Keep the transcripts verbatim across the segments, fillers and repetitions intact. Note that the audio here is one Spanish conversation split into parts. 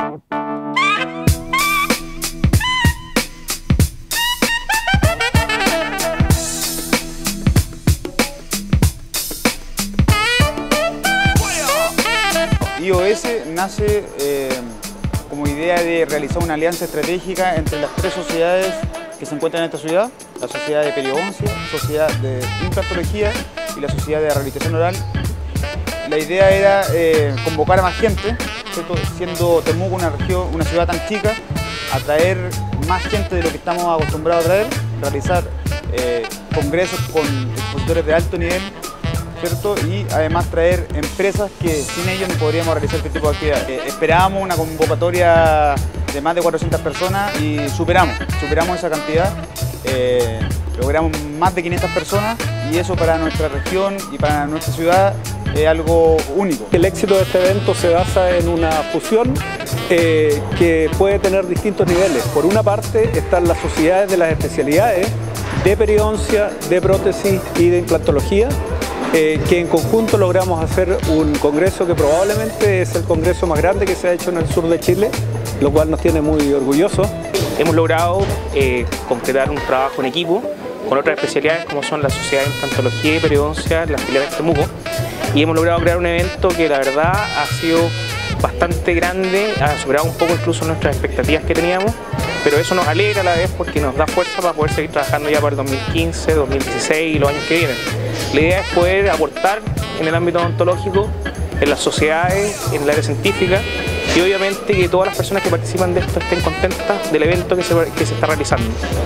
I O S nace eh, como idea de realizar una alianza estratégica entre las tres sociedades que se encuentran en esta ciudad: la Sociedad de Periodoncia, la Sociedad de Implantología y la Sociedad de Rehabilitación Oral. La idea era eh, convocar a más gente, ¿cierto? Siendo Temuco una región, una ciudad tan chica, atraer más gente de lo que estamos acostumbrados a traer, realizar eh, congresos con expositores de alto nivel, ¿cierto? Y además traer empresas que sin ellos no podríamos realizar este tipo de actividades. Eh, esperábamos una convocatoria de más de cuatrocientas personas y superamos, superamos esa cantidad. Eh, logramos más de quinientas personas y eso para nuestra región y para nuestra ciudad es algo único. El éxito de este evento se basa en una fusión eh, que puede tener distintos niveles. Por una parte están las sociedades de las especialidades de periodoncia, de prótesis y de implantología, eh, que en conjunto logramos hacer un congreso que probablemente es el congreso más grande que se ha hecho en el sur de Chile, lo cual nos tiene muy orgullosos. Hemos logrado eh, concretar un trabajo en equipo con otras especialidades como son la Sociedad de Implantología y Periodoncia, las filiales de Temuco, y hemos logrado crear un evento que la verdad ha sido bastante grande, ha superado un poco incluso nuestras expectativas que teníamos, pero eso nos alegra a la vez porque nos da fuerza para poder seguir trabajando ya para el dos mil quince, dos mil dieciséis y los años que vienen. La idea es poder aportar en el ámbito odontológico, en las sociedades, en el área científica, y obviamente que todas las personas que participan de esto estén contentas del evento que se, que se está realizando.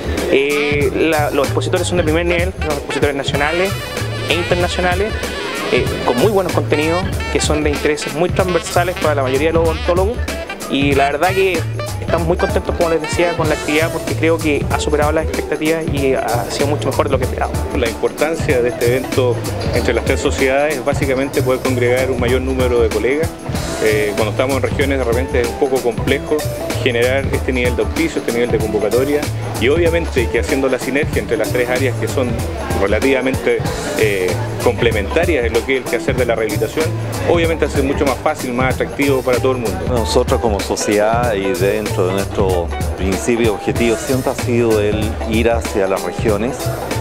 Eh, la, los expositores son de primer nivel, los expositores nacionales e internacionales, eh, con muy buenos contenidos que son de intereses muy transversales para la mayoría de los odontólogos, y la verdad que estamos muy contentos, como les decía, con la actividad porque creo que ha superado las expectativas y ha sido mucho mejor de lo que esperábamos. La importancia de este evento entre las tres sociedades es básicamente poder congregar un mayor número de colegas. Eh, cuando estamos en regiones de repente es un poco complejo generar este nivel de auspicio, este nivel de convocatoria, y obviamente que haciendo la sinergia entre las tres áreas que son relativamente eh, complementarias en lo que es el quehacer de la rehabilitación, obviamente hace mucho más fácil, más atractivo para todo el mundo. Nosotros como sociedad y dentro de nuestro principio y objetivo siempre ha sido el ir hacia las regiones,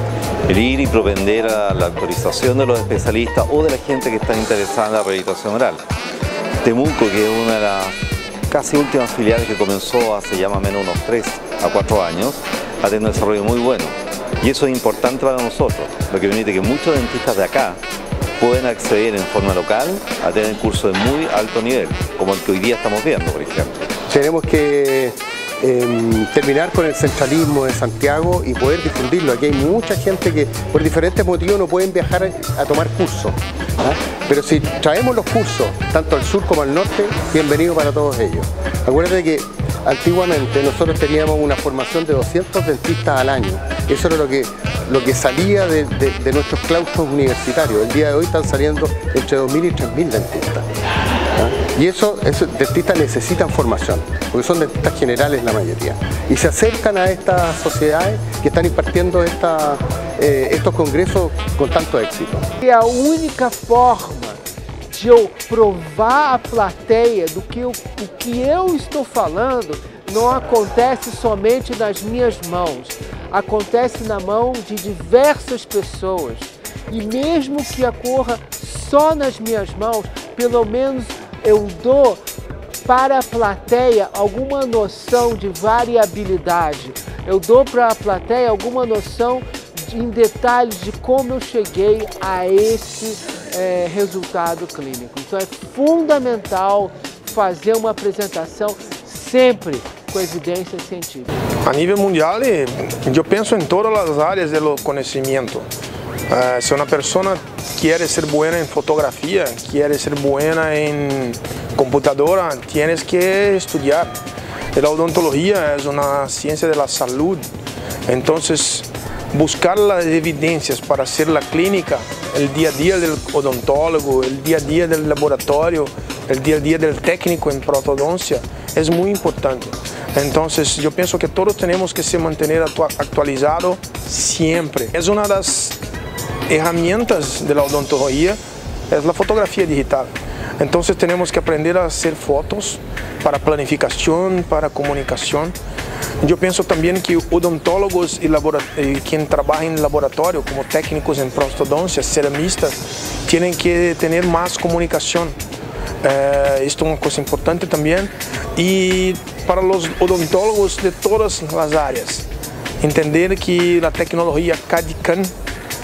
el ir y propender a la autorización de los especialistas o de la gente que está interesada en la rehabilitación oral. Temuco, que es una de las casi últimas filiales que comenzó hace ya más o menos unos tres a cuatro años, ha tenido un desarrollo muy bueno. Y eso es importante para nosotros, lo que permite que muchos dentistas de acá pueden acceder en forma local a tener cursos de muy alto nivel, como el que hoy día estamos viendo, por ejemplo. Tenemos que eh, terminar con el centralismo de Santiago y poder difundirlo. Aquí hay mucha gente que por diferentes motivos no pueden viajar a tomar cursos, ¿ah? Pero si traemos los cursos, tanto al sur como al norte, bienvenido para todos ellos. Acuérdate que antiguamente nosotros teníamos una formación de doscientos dentistas al año. Eso era lo que, lo que salía de, de, de nuestros claustros universitarios. El día de hoy están saliendo entre dos mil y tres mil dentistas. ¿Ah? Y eso, esos dentistas necesitan formación, porque son dentistas generales la mayoría. Y se acercan a estas sociedades que están impartiendo esta, eh, estos congresos con tanto éxito. É a única forma de eu provar à plateia do que eu, o que eu estou falando não acontece somente nas minhas mãos, acontece na mão de diversas pessoas. E mesmo que ocorra só nas minhas mãos, pelo menos eu dou para a plateia alguma noção de variabilidade. Eu dou para a plateia alguma noção de, em detalhes de como eu cheguei a esse é, resultado clínico. Então é fundamental fazer uma apresentação sempre com evidência científica. A nível mundial, eu penso em todas as áreas do conhecimento. Uh, se uma pessoa quer ser boa em fotografia, quer ser boa em computadora, tienes que estudar. La odontología es una ciencia de la salud, entonces buscar las evidencias para hacer la clínica, el día a día del odontólogo, el día a día del laboratorio, el día a día del técnico en protodoncia es muy importante. Entonces yo pienso que todos tenemos que se mantener actualizados siempre. Es una de las herramientas de la odontología, es la fotografía digital. Entonces tenemos que aprender a hacer fotos para planificación, para comunicación. Yo pienso también que odontólogos y, y quien trabaja en laboratorio como técnicos en prostodoncia, ceramistas, tienen que tener más comunicación. Eh, esto es una cosa importante también. Y para los odontólogos de todas las áreas, entender que la tecnología C A D C A M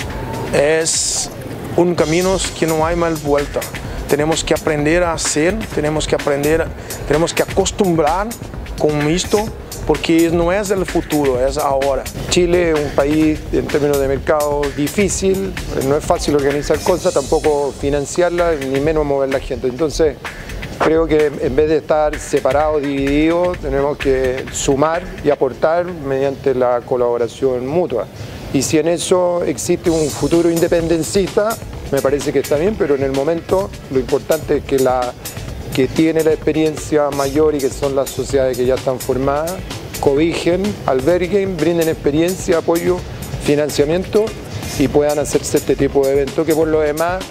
es un camino que no hay más vuelta. Tenemos que aprender a hacer, tenemos que aprender, tenemos que acostumbrar con esto, porque no es el futuro, es ahora. Chile es un país en términos de mercado difícil, no es fácil organizar cosas, tampoco financiarlas, ni menos mover la gente. Entonces, creo que en vez de estar separados, divididos, tenemos que sumar y aportar mediante la colaboración mutua. Y si en eso existe un futuro independencista, me parece que está bien, pero en el momento lo importante es que la que tiene la experiencia mayor y que son las sociedades que ya están formadas, cobijen, alberguen, brinden experiencia, apoyo, financiamiento y puedan hacerse este tipo de eventos que por lo demás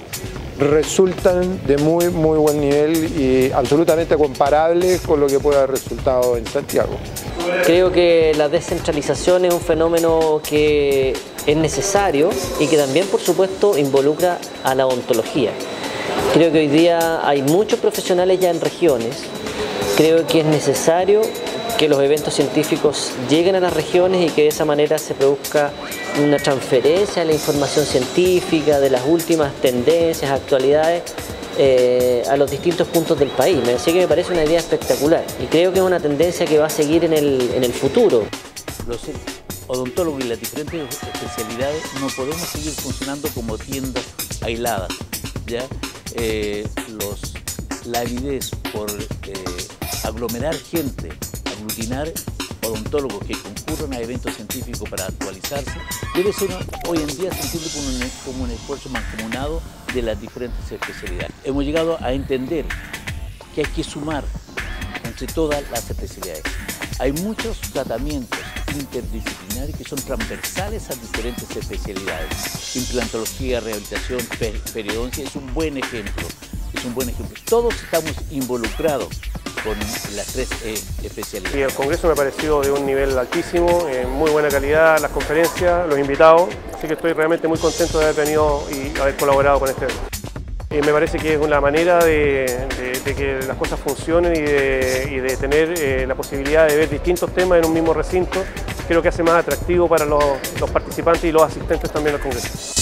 resultan de muy muy buen nivel y absolutamente comparables con lo que puede haber resultado en Santiago. Creo que la descentralización es un fenómeno que es necesario y que también, por supuesto, involucra a la odontología. Creo que hoy día hay muchos profesionales ya en regiones. Creo que es necesario que los eventos científicos lleguen a las regiones y que de esa manera se produzca una transferencia de la información científica, de las últimas tendencias, actualidades, eh, a los distintos puntos del país. Me decía que me parece una idea espectacular y creo que es una tendencia que va a seguir en el, en el futuro. Los odontólogos y las diferentes especialidades no podemos seguir funcionando como tiendas aisladas, ¿ya? Eh, los, la avidez por eh, aglomerar gente, aglutinar odontólogos que concurran a eventos científicos para actualizarse, debe ser hoy en día sentirlo como un, como un esfuerzo mancomunado de las diferentes especialidades. Hemos llegado a entender que hay que sumar entre todas las especialidades. Hay muchos tratamientos interdisciplinarios que son transversales a diferentes especialidades. Implantología, rehabilitación, per periodoncia es un buen ejemplo. Es un buen ejemplo. Todos estamos involucrados con las tres eh, especialidades. Y el congreso me ha parecido de un nivel altísimo, eh, muy buena calidad, las conferencias, los invitados, así que estoy realmente muy contento de haber venido y haber colaborado con este evento. Eh, me parece que es una manera de, de, de que las cosas funcionen y de, y de tener eh, la posibilidad de ver distintos temas en un mismo recinto. Creo que hace más atractivo para los, los participantes y los asistentes también al congreso.